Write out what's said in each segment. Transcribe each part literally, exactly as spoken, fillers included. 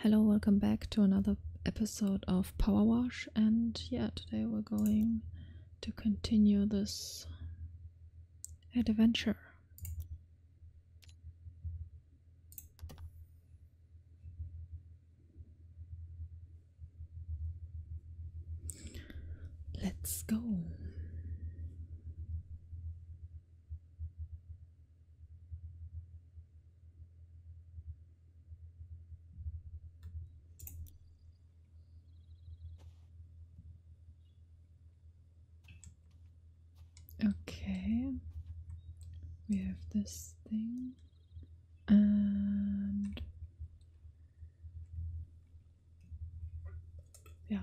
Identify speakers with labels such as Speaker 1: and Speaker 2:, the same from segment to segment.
Speaker 1: Hello, welcome back to another episode of Power Wash, and yeah, today we're going to continue this adventure. Let's go. Okay, we have this thing, and yeah,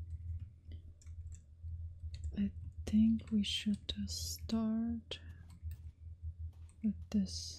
Speaker 1: I think we should just start with this.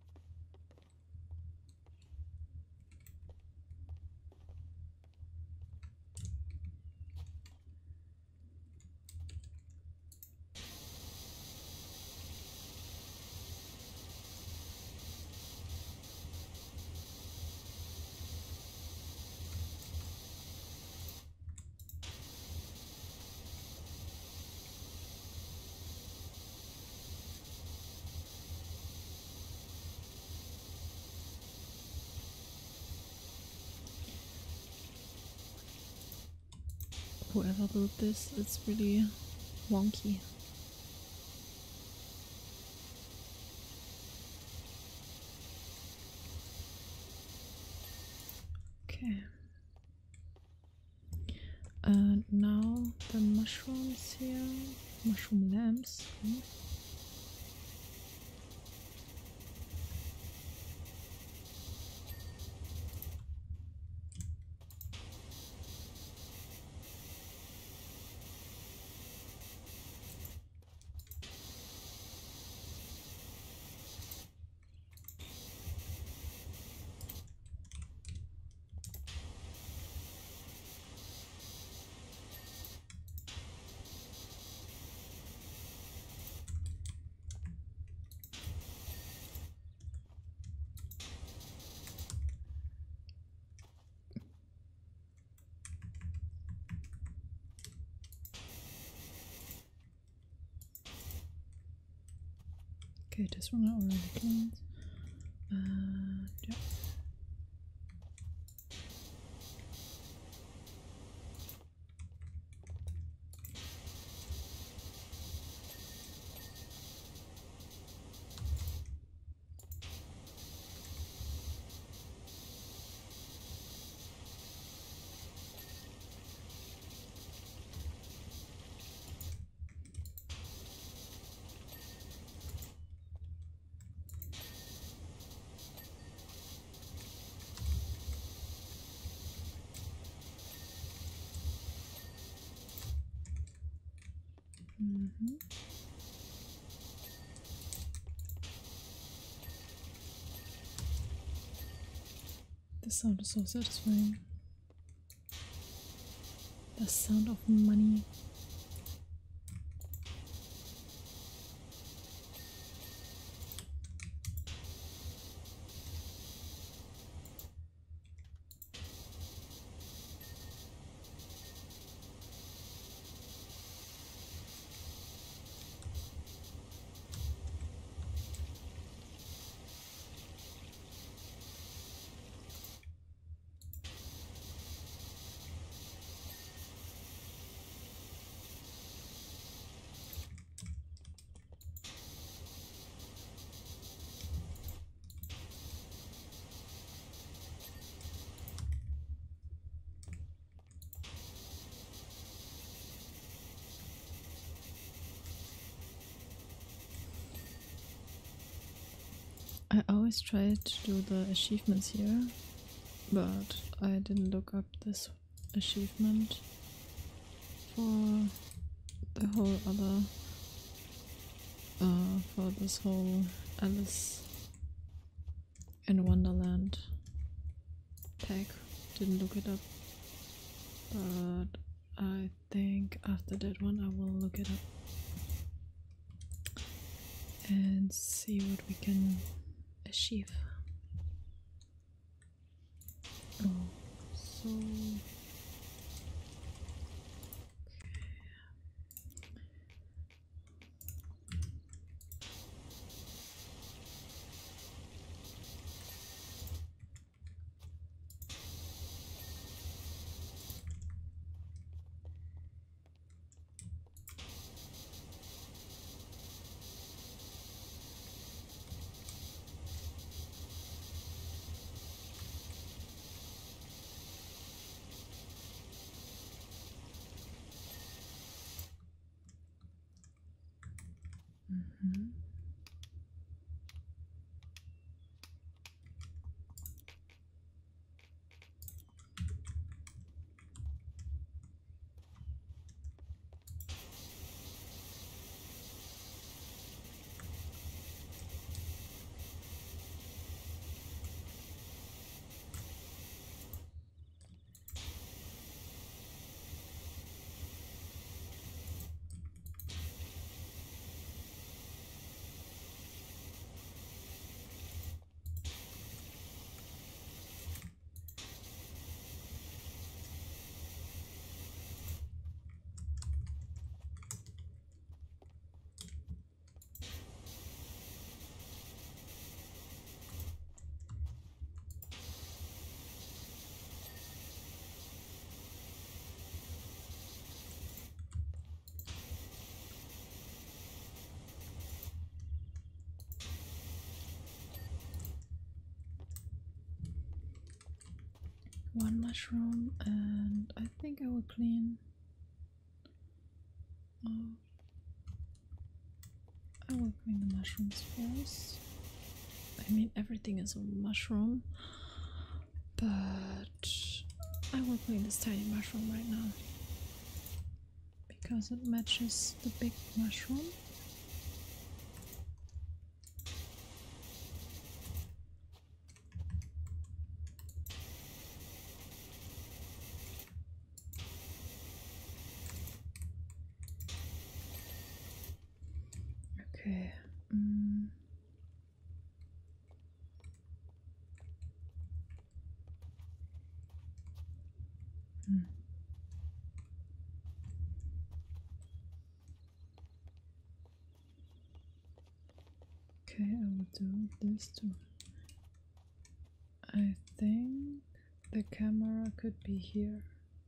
Speaker 1: Whoever built this, it's really wonky. Okay. And now the mushrooms here, mushroom lamps. Hmm. Okay, this one I already cleaned. And yeah. Mm-hmm. The sound is so satisfying. The sound of money. I always try to do the achievements here, but I didn't look up this achievement for the whole other, uh, for this whole Alice in Wonderland pack. Didn't look it up, but I think after that one I will look it up and see what we can achieve. Oh, So mm-hmm. One mushroom, and I think I will clean. Oh, I will clean the mushrooms first. I mean, everything is a mushroom, but I will clean this tiny mushroom right now because it matches the big mushroom. Okay. Mm. Hmm. Okay, I will do this too. I think the camera could be here.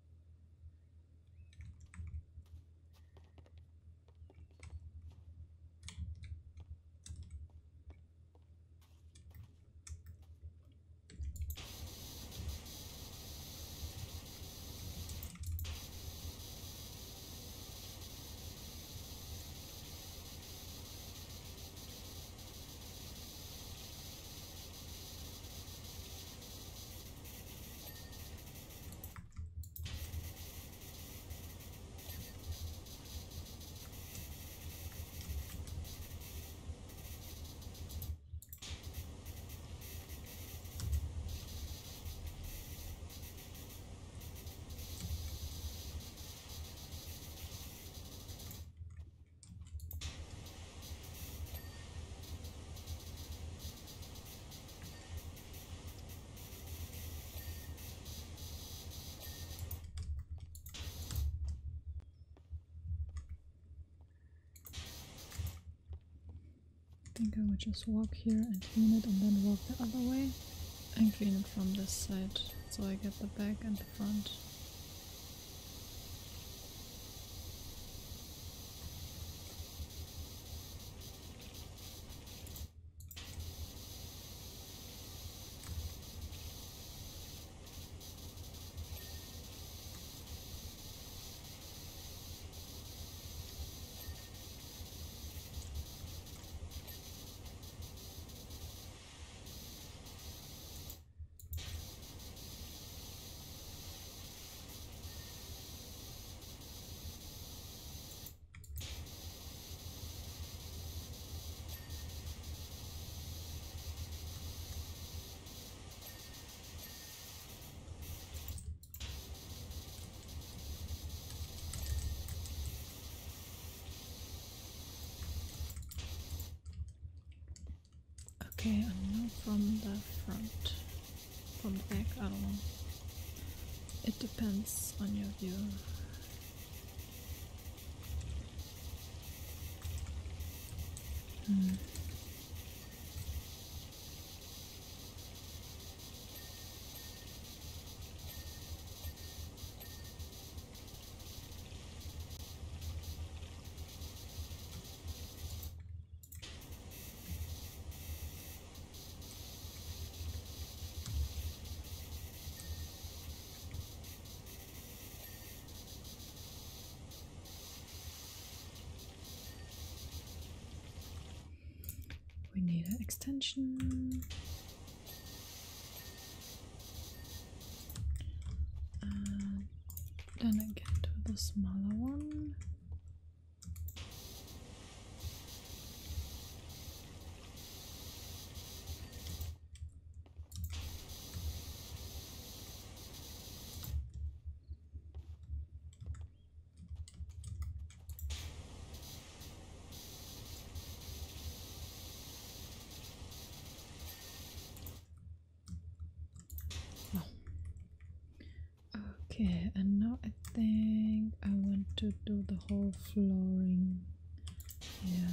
Speaker 1: I think I would just walk here and clean it and then walk the other way and clean it from this side so I get the back and the front. Okay, and now from the front. From the back, I don't know. It depends on your view. Hmm. We need an extension. And then I get to the smaller one. Okay, and now I think I want to do the whole flooring. Yeah.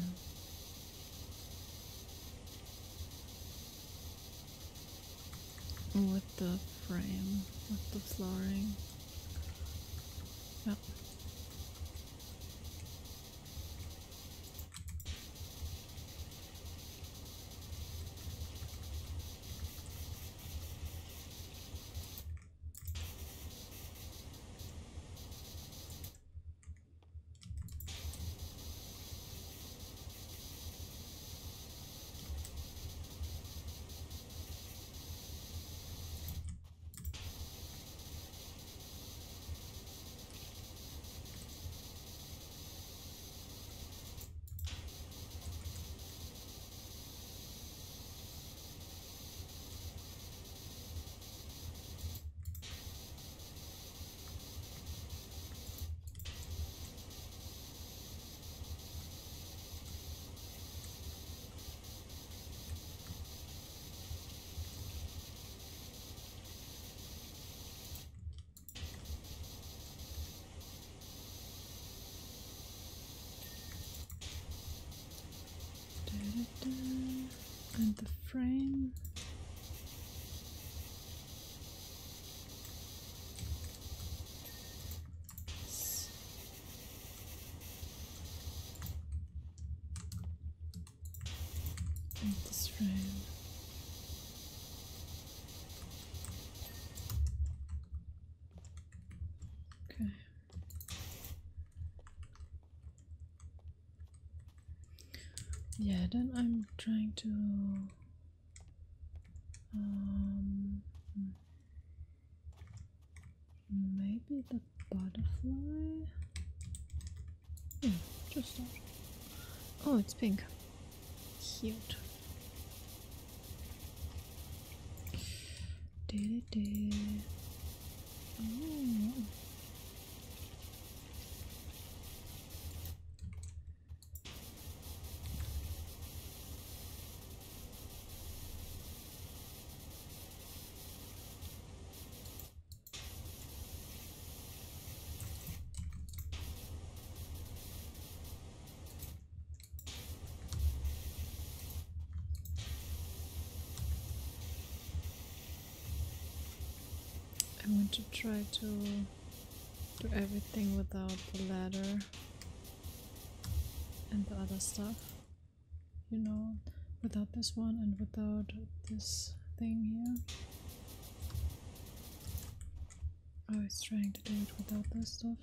Speaker 1: With the frame, with the flooring. Yep. And the frame. And this frame. Okay. Yeah, then I'm trying to um maybe the butterfly. Yeah, just that. Oh, it's pink. Cute. Did it? Oh. I want to try to do everything without the ladder and the other stuff, you know, without this one and without this thing here. I was trying to do it without this stuff.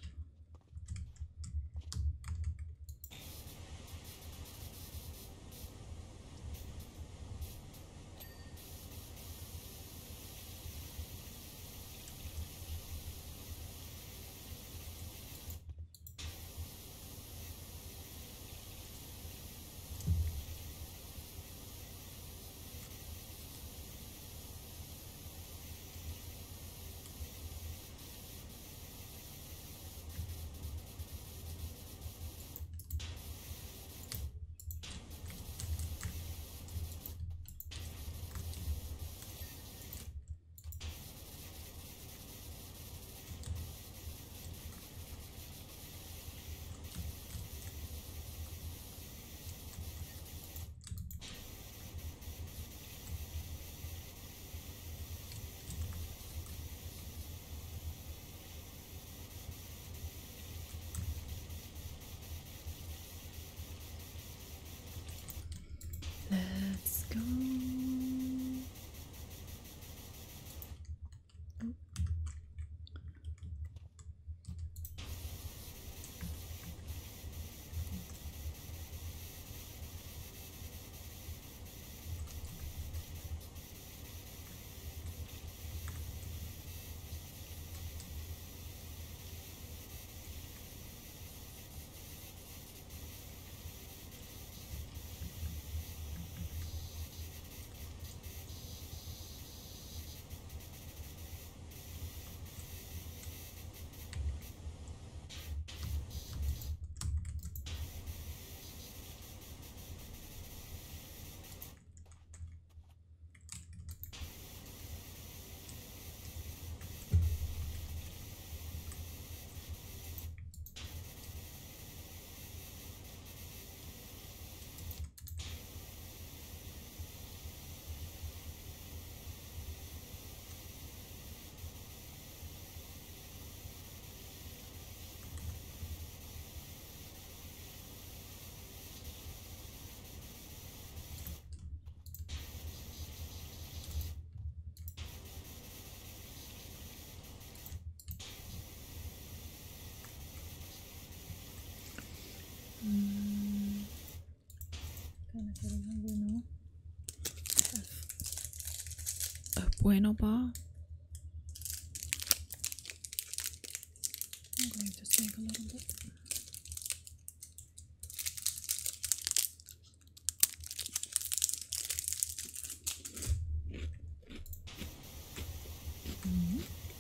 Speaker 1: getting hungry now. I have a Bueno bar. I'm going to sink a little bit. Mm-hmm.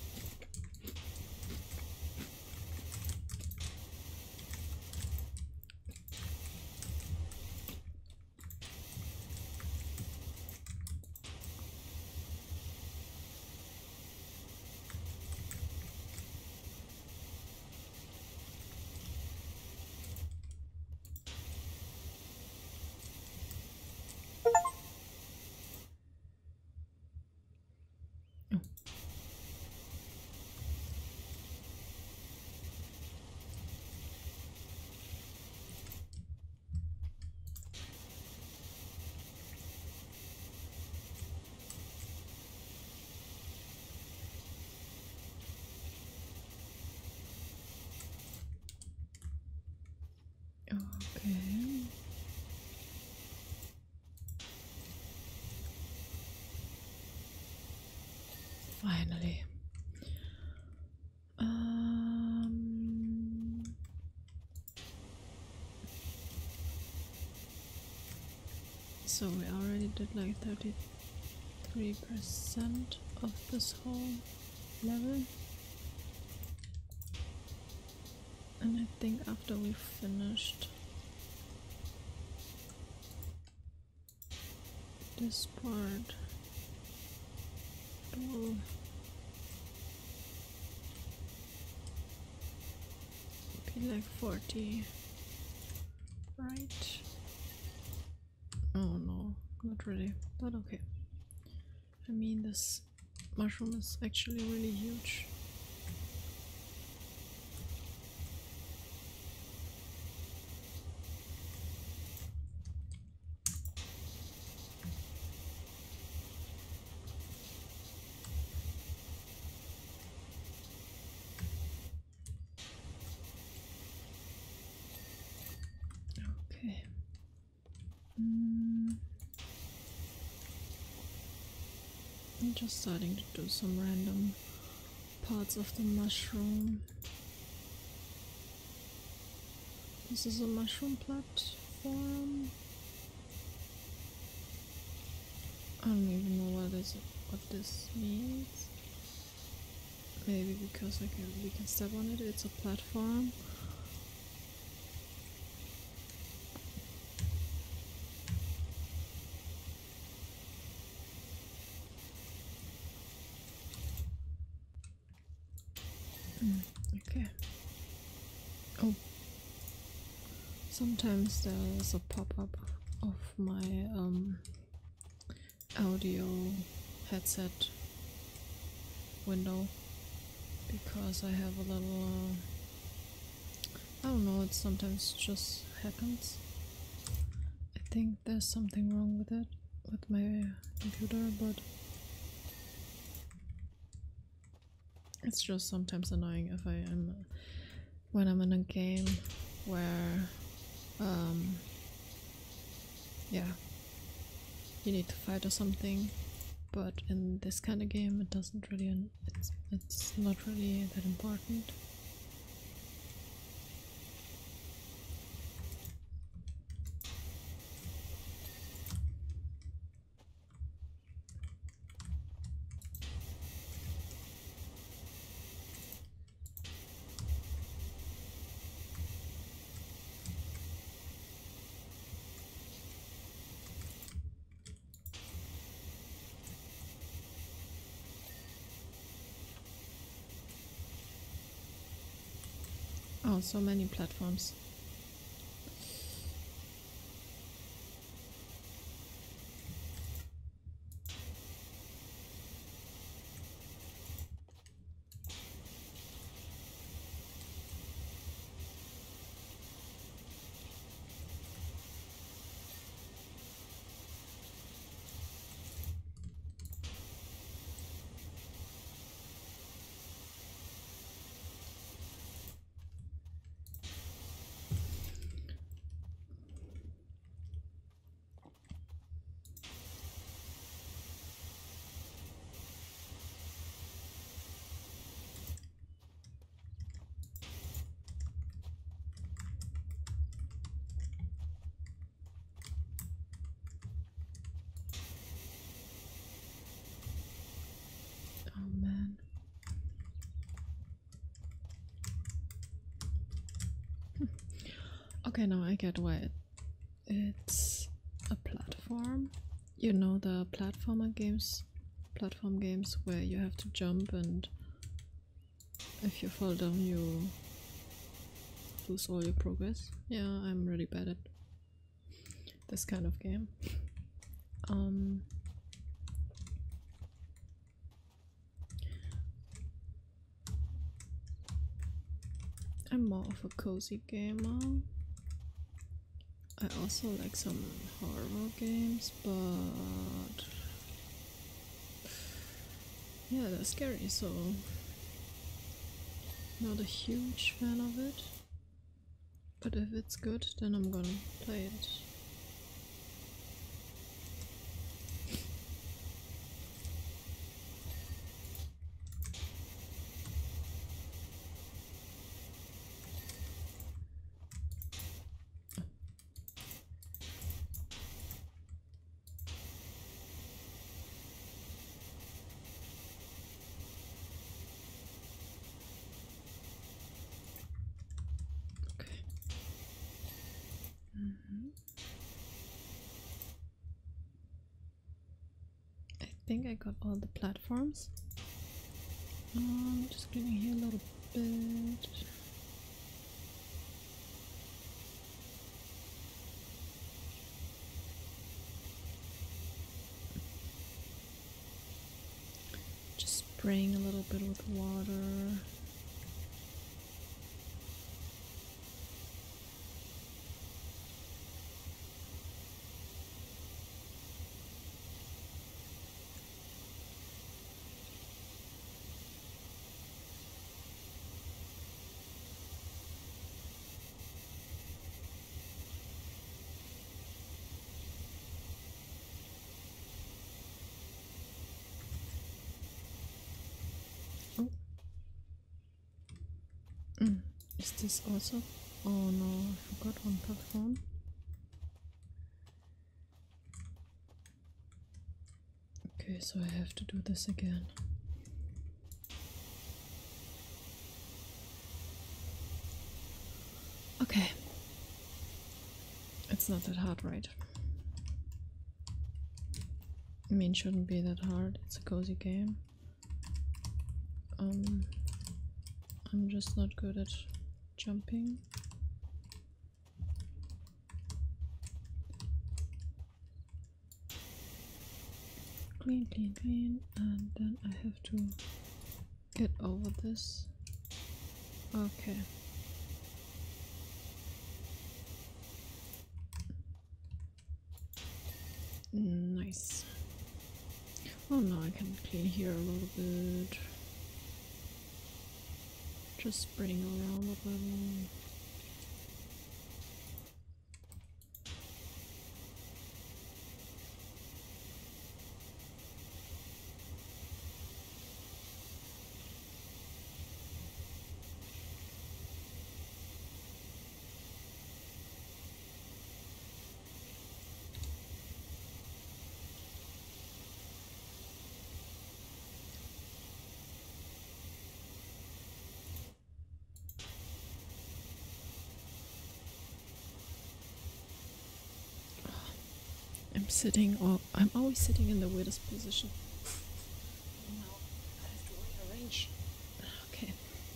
Speaker 1: Okay. Finally. Um, so we already did like thirty-three percent of this whole level. And I think after we've finished this part, it will be like forty, right? Oh no, not really, but okay. I mean, this mushroom is actually really huge. Okay. Mm. I'm just starting to do some random parts of the mushroom. This is a mushroom platform. I don't even know what is what this means. Maybe because I can we can step on it. It's a platform. Mm, okay. Oh. Sometimes there's a pop-up of my um, audio headset window because I have a little, uh, I don't know, it sometimes just happens. I think there's something wrong with it, with my computer, but it's just sometimes annoying if I am, when I'm in a game where Um, yeah, you need to fight or something, but in this kind of game it doesn't really, it's, it's not really that important. Oh, so many platforms. Okay, now I get why it, it's a platform. You know the platformer games, platform games where you have to jump and if you fall down you lose all your progress. Yeah, I'm really bad at this kind of game. Um, I'm more of a cozy gamer. I also like some horror games, but yeah, they're scary, so not a huge fan of it. But if it's good, then I'm gonna play it. Okay. Mm-hmm. I think I got all the platforms. Um, just cleaning here a little bit. Just spraying a little bit with water. Oh. Mm. Is this also? Oh no, I forgot one platform. Okay, so I have to do this again. Okay. It's not that hard, right? I mean, shouldn't be that hard. It's a cozy game. Um, I'm just not good at jumping. Clean, clean, clean, and then I have to get over this. Okay. Nice. Oh no, I can clean here a little bit. Just spreading around a little. I'm sitting, or I'm always sitting in the weirdest position. Now I have to rearrange. Okay.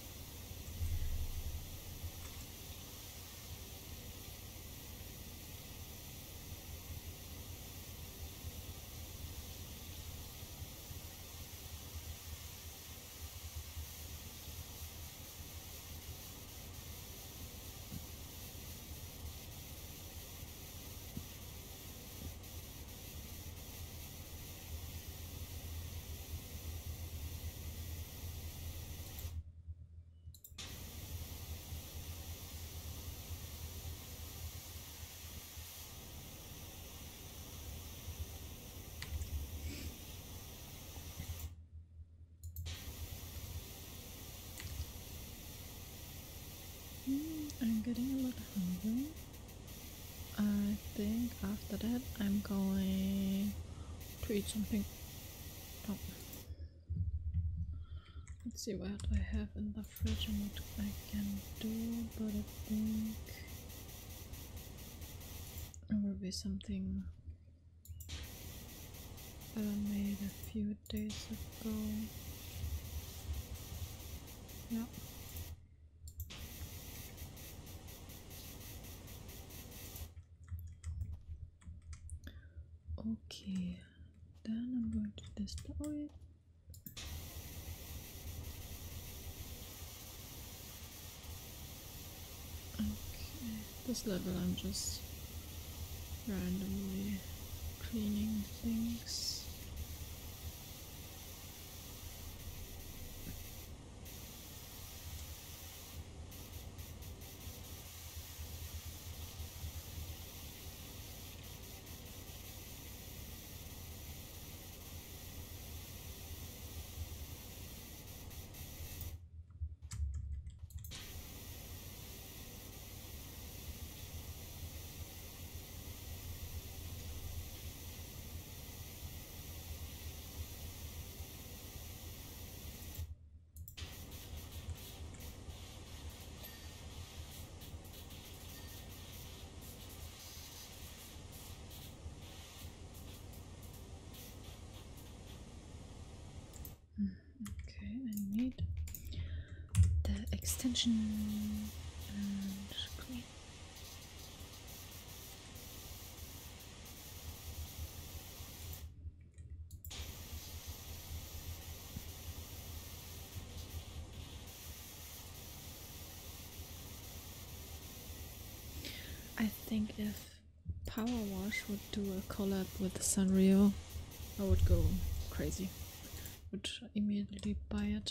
Speaker 1: Mm, I'm getting a little hungry. I think after that I'm going to eat something. Oh. Let's see what I have in the fridge and what I can do, but I think It will be something that I made a few days ago. Yeah. Okay, then I'm going to deploy it. Okay, this level I'm just randomly cleaning things. Okay, I need the extension and clean. I think if Power Wash would do a collab with Sanrio, I would go crazy. Would immediately buy it.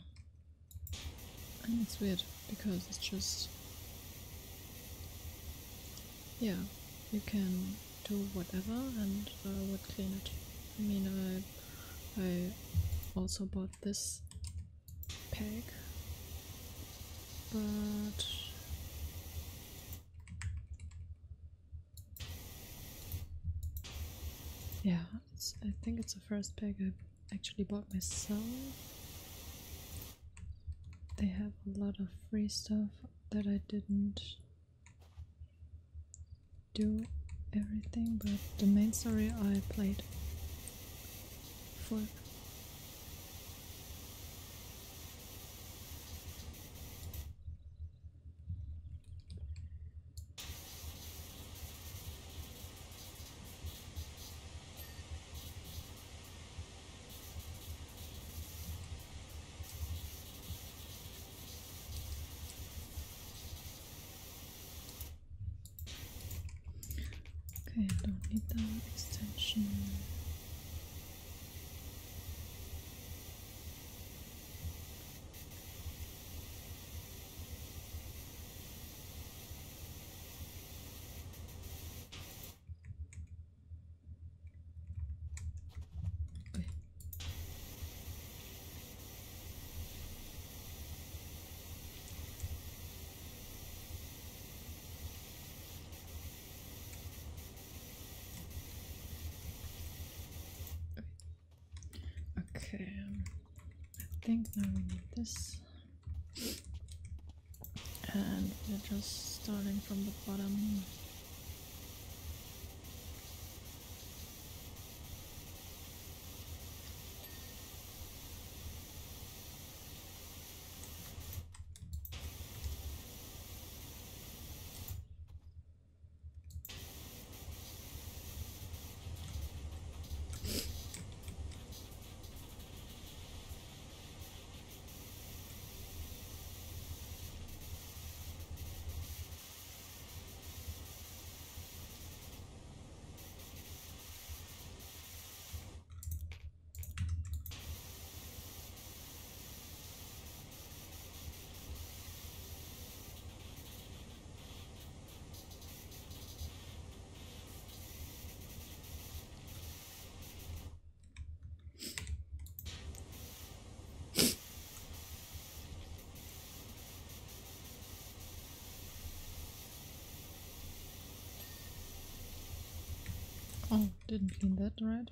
Speaker 1: And it's weird because it's just, yeah, you can do whatever and I uh, would clean it. I mean, I I also bought this pack, but yeah, it's, I think it's the first pack I actually bought myself. They have a lot of free stuff that I didn't do everything, but the main story I played for. Okay, I don't need that extension. Okay. Okay, um, I think now we need this. And we're just starting from the bottom. Oh, didn't clean that right.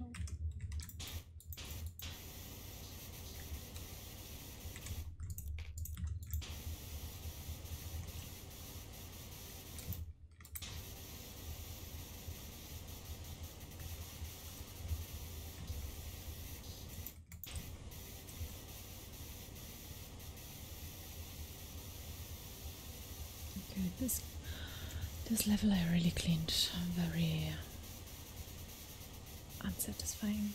Speaker 1: Okay, this this level I really cleaned. Very unsatisfying.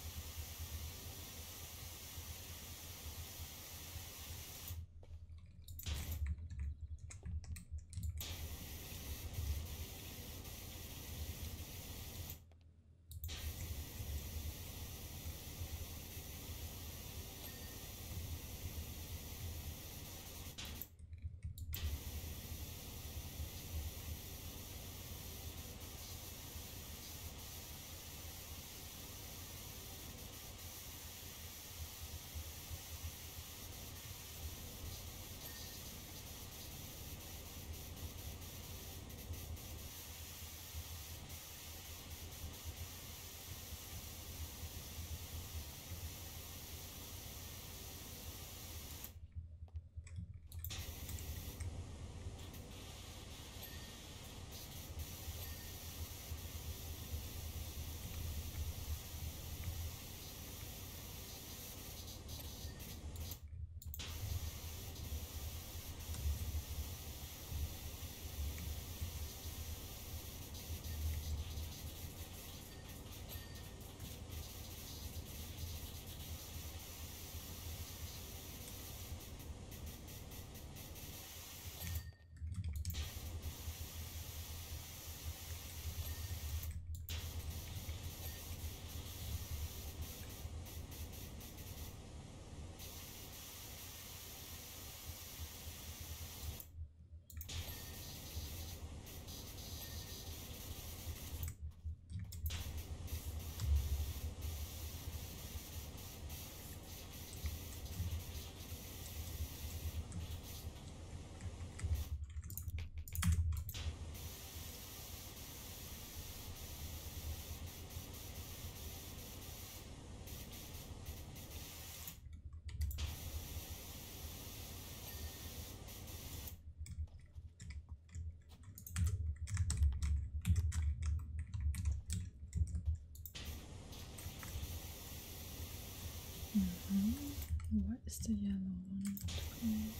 Speaker 1: Mm-hmm. What is the yellow one called?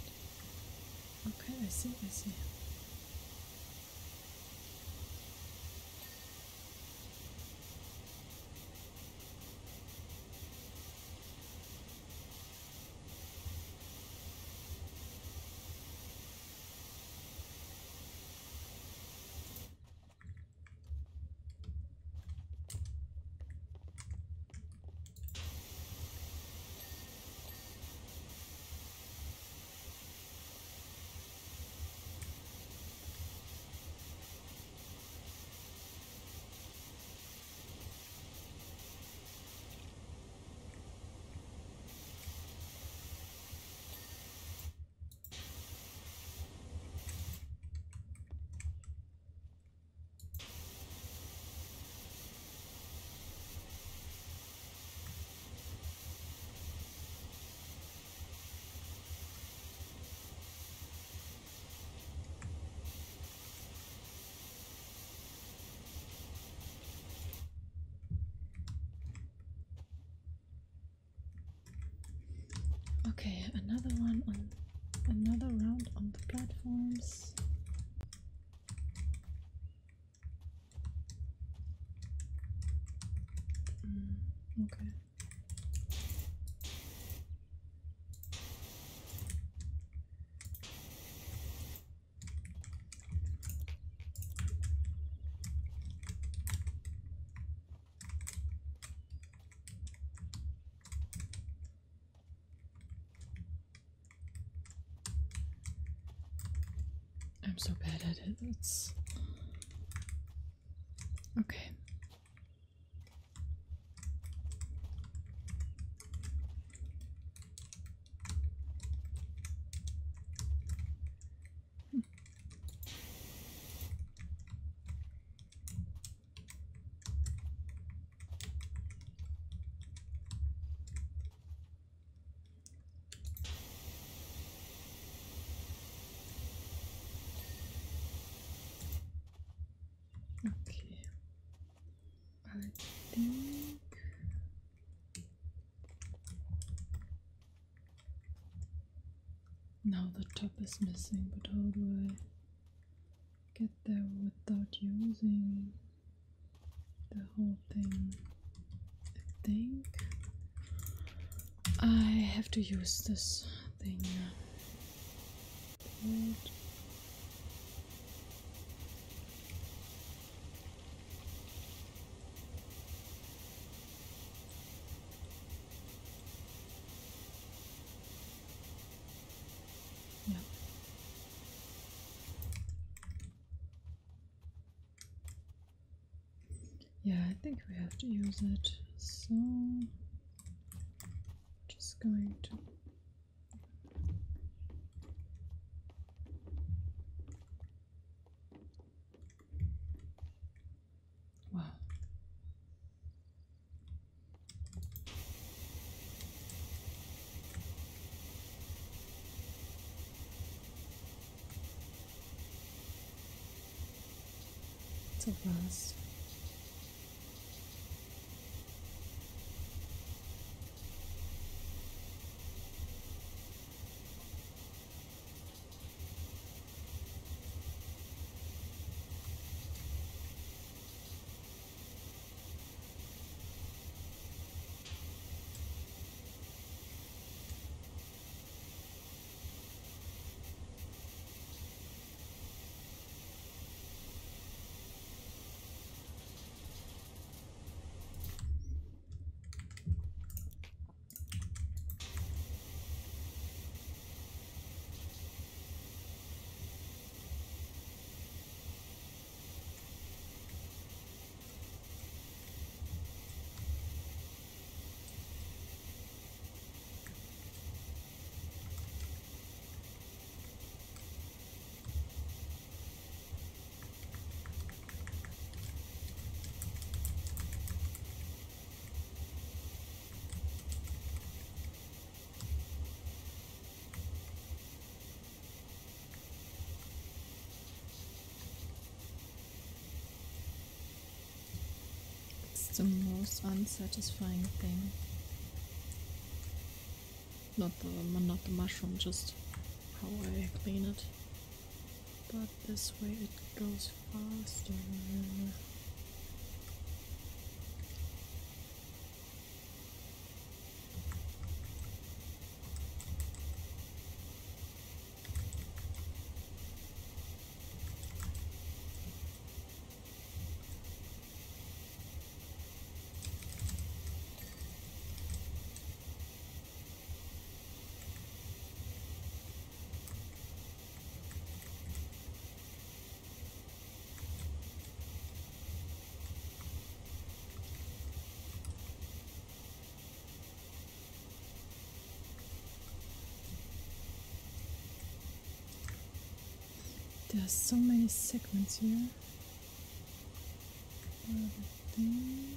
Speaker 1: Okay, I see, I see. Okay, another one on another round on the platforms. Mm, okay. I'm so bad at it. It's okay. Okay. I think now the top is missing, but how do I get there without using the whole thing. I think I have to use this thing. But yeah. Yeah, I think we have to use it. So just going to wow. So fast. It's the most unsatisfying thing. Not the not the mushroom, just how I clean it. But this way it goes faster. There's so many segments here. But I think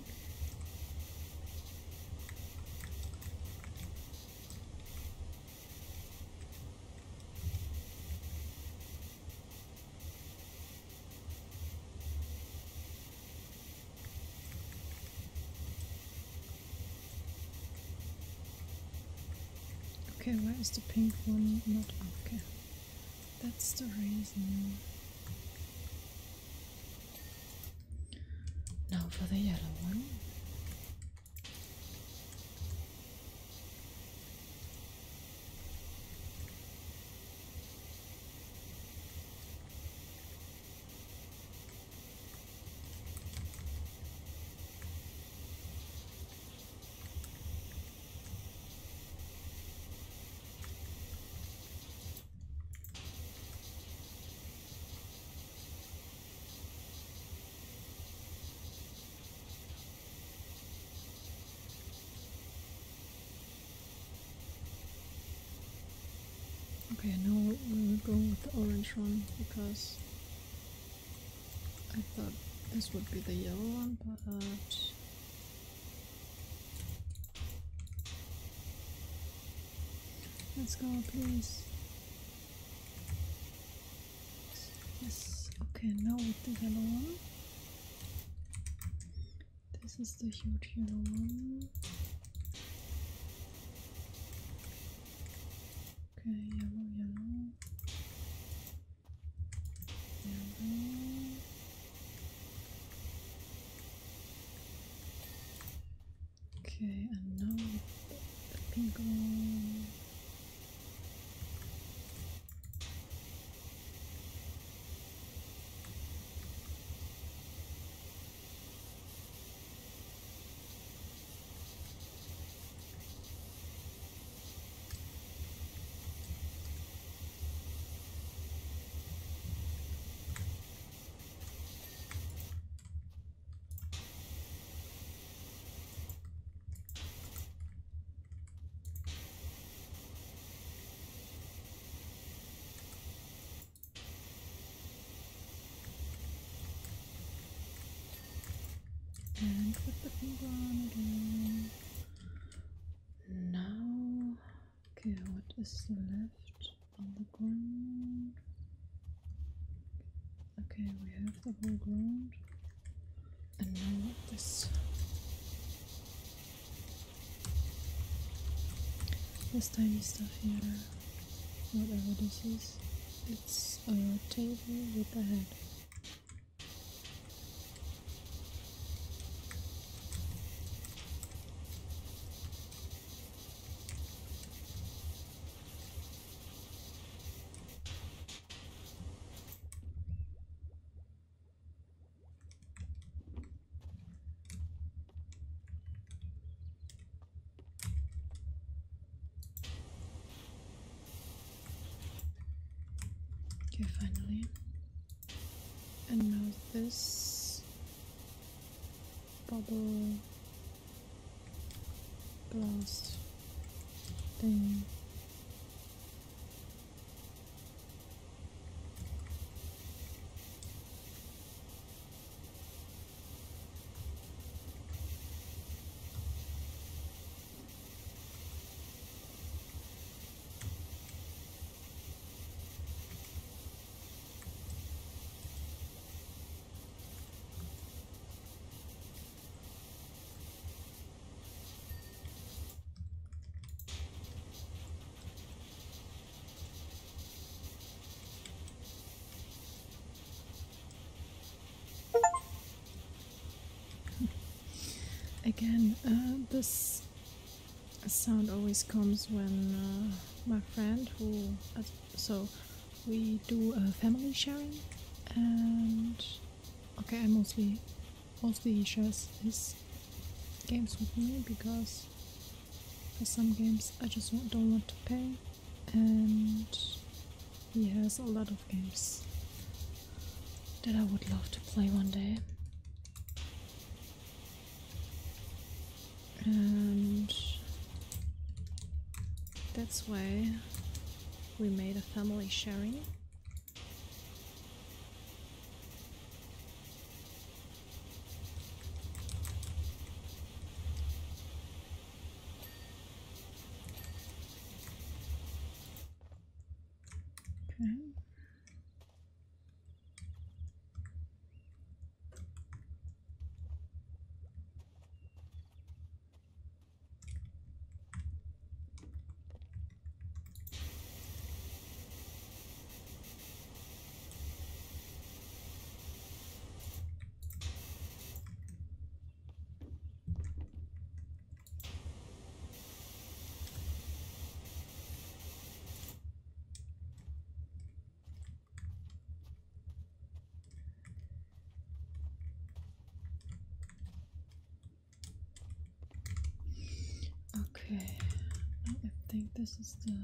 Speaker 1: okay, why is the pink one not okay? That's the reason. Now for the yellow one. Okay, now we'll go with the orange one because I thought this would be the yellow one, but let's go, please. Yes, okay, now with the yellow one. This is the huge yellow one. Okay, yellow, yellow, yellow. Okay, and now the pink one. And put the pink one again. Now, okay, what is left on the ground? Okay, we have the whole ground. And now this. This tiny stuff here, whatever this is, it's a table with a head. Okay, finally. And now this bubble blast thing. Again, uh, this sound always comes when uh, my friend who, uh, so we do a family sharing, and okay, I mostly, mostly he shares his games with me because for some games I just don't want to pay, and he has a lot of games that I would love to play one day. And that's why we made a family sharing. Okay. Okay, now I think this is the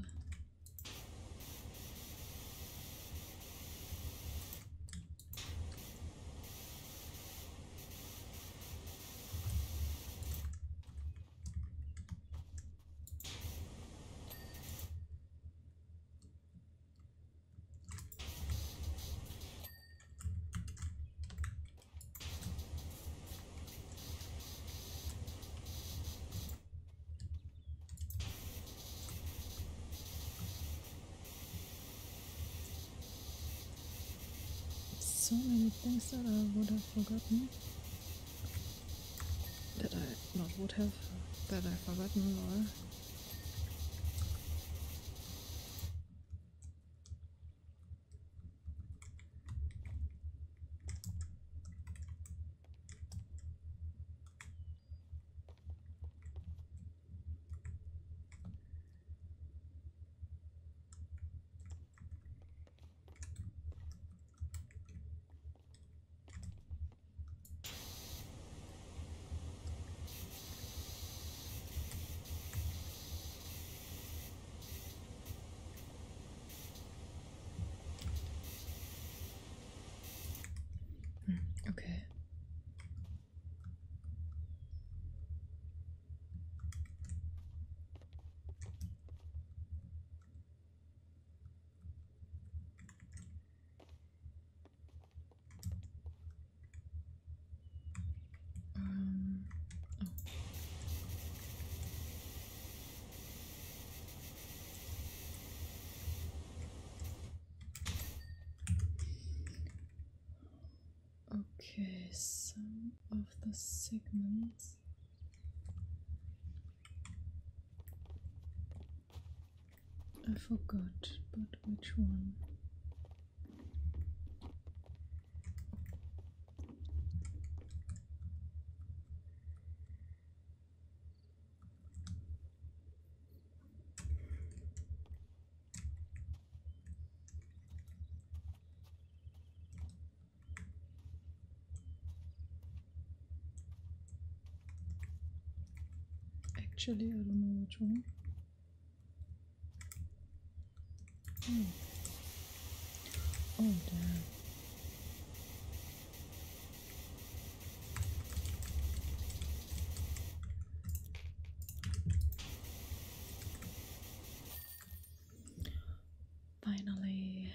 Speaker 1: so many things that I would have forgotten. That I not would have, that I forgotten or Okay, some of the segments. I forgot, but which one? Actually, I don't know which one. Hmm. Oh, damn. Finally.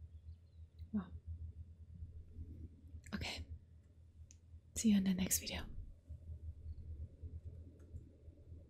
Speaker 1: Wow. Okay. See you in the next video.